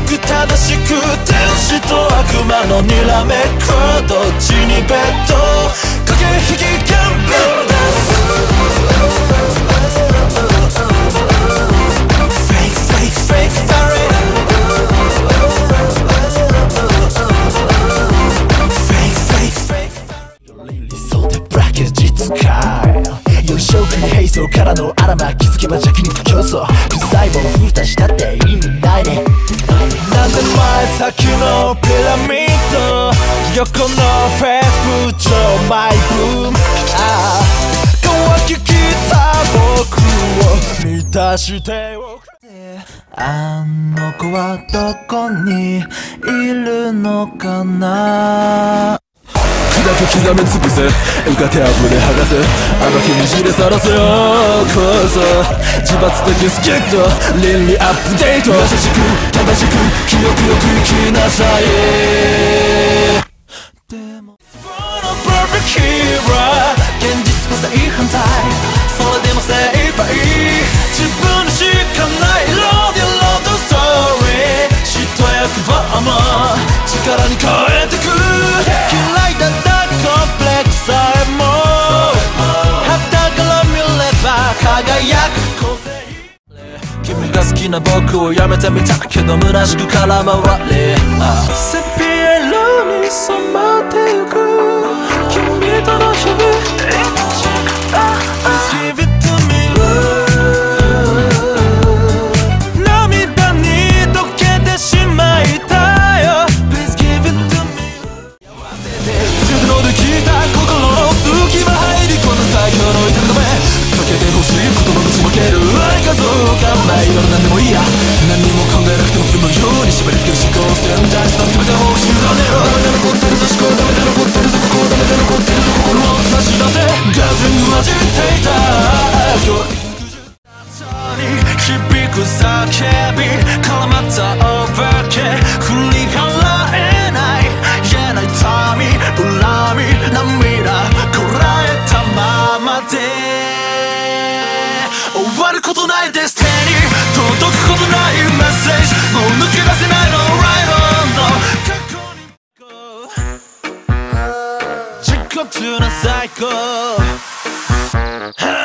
く正しく天使と悪魔のにらめっこどっちにベット駆け引きギャンブルです Fake fake fake fairy Fake fake fake 理想でブラッケージ使いより正確に並走からのアラマ気づけば弱肉競争細胞蓋したって意味ないね何千前先のピラミッド横のフェイス部長マイブーム乾ききった僕を満たしておくあの子はどこにいるのかな砕け刻め潰せ浮か手あぶれ剥がせ暴きにじれさらせよこそ自発的スキット倫理アップデート正しく正しく記憶よく生きなさいでも For a perfect hero 現実こそ正反対それでも精一杯自分にしかないローディロードストーリー嫉妬や希望も力に変えてく嫌いだったコンプレックスさえも旗から見れば輝く個性君が好きな僕をやめてみたけど虚しく空回りセピエロに染まってゆく君との日々 Please give it to me 涙に溶けてしまいたいよ Please give it to me 合わせて作るのできた心の隙間入り込んだ最強の痛み止めかけてほしい言葉ぶちまける愛かどうかない夜なんでもいいや何にも考えなくても済むように縛り付ける思考線大事な全てをもう知らねえよダメで残ってるぞ思考ダメで残ってるぞここダメで残ってるぞ心を差し出せガーデング混じっていた今日に響く叫び絡まったお化け振り払えない言えない痛み恨み涙こらえたままで終わることないデスティニー届くことないメッセージもう抜け出せないの Right on の過去に自己中な最高